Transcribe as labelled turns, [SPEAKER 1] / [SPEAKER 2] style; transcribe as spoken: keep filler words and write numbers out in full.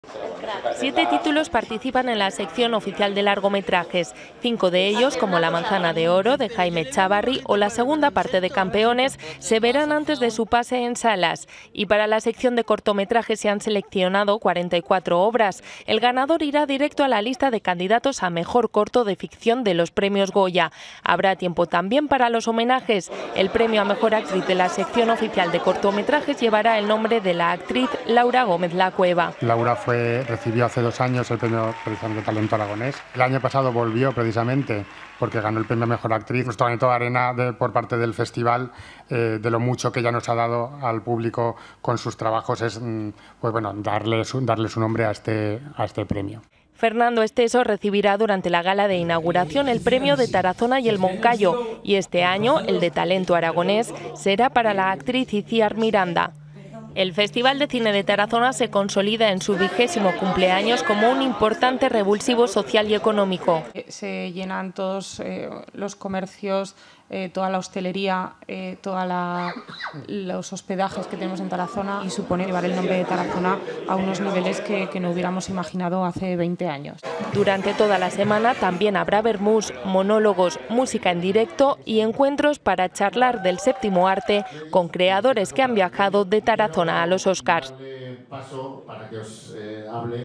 [SPEAKER 1] Siete títulos participan en la sección oficial de largometrajes, cinco de ellos, como La manzana de oro, de Jaime Chávarri, o la segunda parte de Campeones, se verán antes de su pase en salas. Y para la sección de cortometrajes se han seleccionado cuarenta y cuatro obras. El ganador irá directo a la lista de candidatos a Mejor Corto de Ficción de los Premios Goya. Habrá tiempo también para los homenajes. El premio a Mejor Actriz de la sección oficial de cortometrajes llevará el nombre de la actriz Laura Gómez Lacueva.
[SPEAKER 2] Laura fue, recibió hace dos años el premio precisamente Talento Aragonés. El año pasado volvió precisamente porque ganó el premio a Mejor Actriz. Nuestro granito de arena de, por parte del festival, eh, de lo mucho que ella nos ha dado al público con sus trabajos, es pues bueno, darle su, darle su nombre a este, a este premio.
[SPEAKER 1] Fernando Esteso recibirá durante la gala de inauguración el premio de Tarazona y el Moncayo, y este año el de Talento Aragonés será para la actriz Itziar Miranda. El Festival de Cine de Tarazona se consolida en su vigésimo cumpleaños como un importante revulsivo social y económico.
[SPEAKER 3] Se llenan todos eh, los comercios, eh, toda la hostelería, eh, todos los hospedajes que tenemos en Tarazona, y supone llevar el nombre de Tarazona a unos niveles que, que no hubiéramos imaginado hace veinte años.
[SPEAKER 1] Durante toda la semana también habrá vermús, monólogos, música en directo y encuentros para charlar del séptimo arte con creadores que han viajado de Tarazona a los Oscars.